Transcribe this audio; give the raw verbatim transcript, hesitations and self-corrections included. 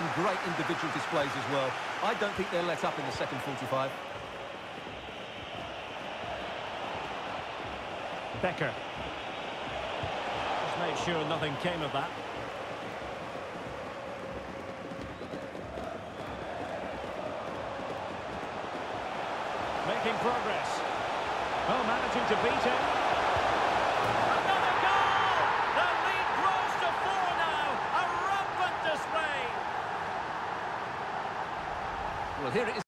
some great individual displays as well. I don't think they'll let up in the second forty-five. Becker. Just made sure nothing came of that. Making progress. Oh, managing to beat him. Another goal! The lead grows to four now. A rampant display. Well, here it is.